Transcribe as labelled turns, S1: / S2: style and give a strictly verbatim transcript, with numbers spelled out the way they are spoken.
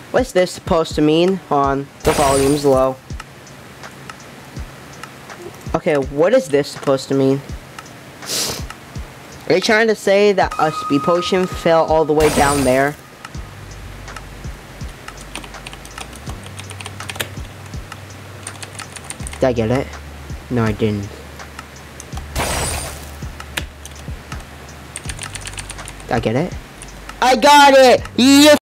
S1: What's this supposed to mean? Hold on, the volume's low. Okay, what is this supposed to mean? Are you trying to say that a speed potion fell all the way down there? Did I get it? No, I didn't. Did I get it? I got it! Yeah!